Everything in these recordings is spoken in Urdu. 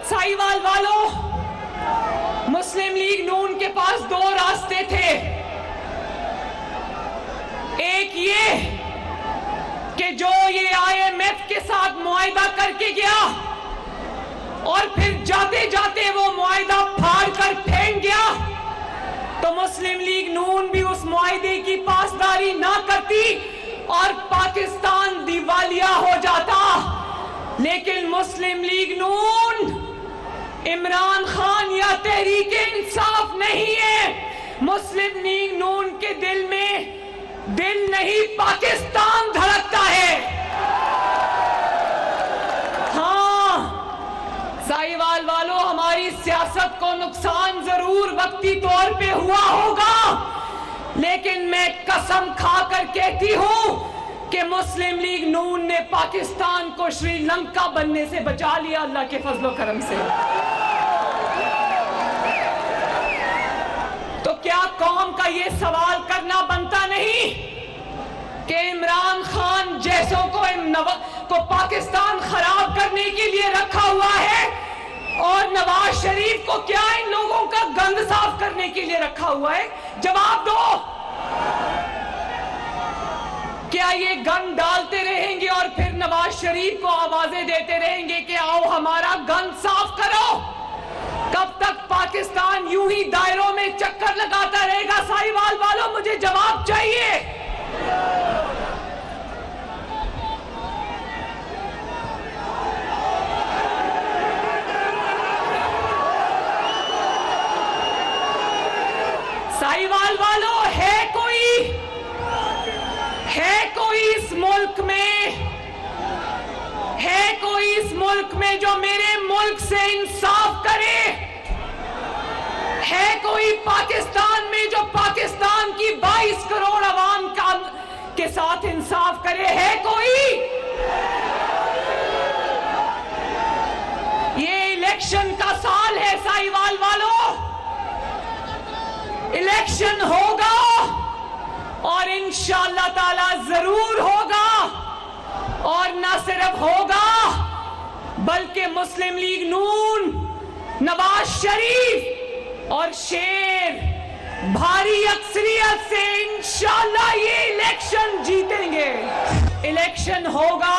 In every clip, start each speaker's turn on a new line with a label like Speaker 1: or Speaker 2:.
Speaker 1: سائیوال والوں، مسلم لیگ نون کے پاس دو راستے تھے. ایک یہ کہ جو یہ IMF کے ساتھ معاہدہ کر کے گیا اور پھر جاتے جاتے وہ معاہدہ پھاڑ کر پھینک گیا، تو مسلم لیگ نون بھی اس معاہدے کی پاسداری نہ کرتی اور پاکستان دیوالیہ ہو جاتا. لیکن مسلم لیگ نون عمران خان یا تحریک انصاف نہیں ہے. مسلم لیگ نون کے دل میں دل نہیں پاکستان دھڑکتا ہے. ہاں سائیوال والوں، ہماری سیاست کو نقصان ضرور وقتی طور پہ ہوا ہوگا، لیکن میں قسم کھا کر کہتی ہوں کہ مسلم لیگ نون نے پاکستان کو شری لنکا بننے سے بچا لیا اللہ کے فضل و کرم سے. تو کیا قوم کا یہ سوال کرنا بنتا نہیں کہ عمران خان جیسوں کو پاکستان خراب کرنے کے لیے رکھا ہوا ہے، اور نواز شریف کو کیا ان لوگوں کا گند صاف کرنے کے لیے رکھا ہوا ہے؟ جواب دو. کیا یہ گند ڈالتے رہیں گے اور پھر نواز شریف کو آوازیں دیتے رہیں گے کہ آؤ ہمارا گند صاف کرو؟ کب تک پاکستان یوں ہی دائروں میں چکر لگاتا رہے گا؟ سائیوال والوں، مجھے جواب چاہیے. سائیوال والوں، ہے کوئی اس ملک میں جو میرے ملک سے انصاف کرے؟ ہے کوئی پاکستان میں جو پاکستان کی 22 کروڑ عوام کے ساتھ انصاف کرے؟ ہے کوئی؟ یہ الیکشن کا سال ہے سائیوال والوں. الیکشن ہوگا اور انشاءاللہ تعالی ضرور ہوگا، اور نہ صرف ہوگا بلکہ مسلم لیگ نون، نواز شریف اور شیر بھاری اکثریت سے انشاءاللہ یہ الیکشن جیتیں گے. الیکشن ہوگا،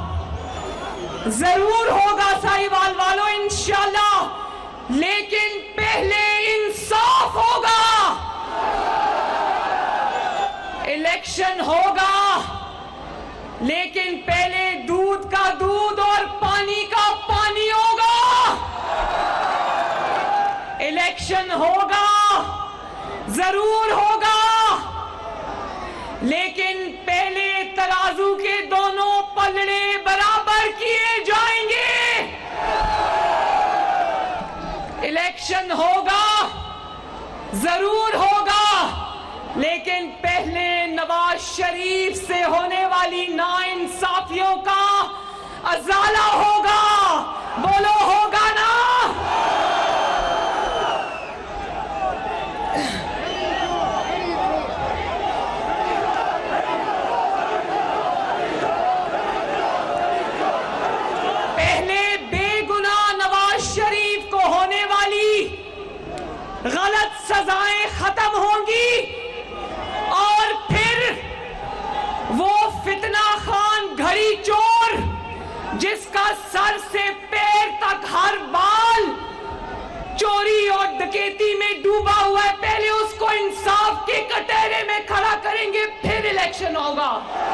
Speaker 1: ضرور ہوگا سائیوال والوں انشاءاللہ، لیکن پہلے انصاف ہوگا. الیکشن ہوگا لیکن پہلے دودھ کا دودھ اور پانی کا پانی ہوگا. الیکشن ہوگا، ضرور ہوگا، لیکن پہلے ترازو کے دونوں پلڑے برابر کیے جائیں گے. الیکشن ہوگا، ضرور ہوگا، لیکن پہلے نواز شریف سے ہونے والی ناانصافیوں کا ازالہ ہوگا. بولو ہوگا نا؟ پہلے بے گناہ نواز شریف کو ہونے والی غلط سزائیں ختم ہوں گی، اور پھر وہ فتنہ خان گھڑی چور جس کا سر سے پیر تک ہر بال چوری اور ڈکیتی میں ڈوبا ہوا ہے، پہلے اس کو انصاف کے کٹہرے میں کھڑا کریں گے، پھر الیکشن ہوگا.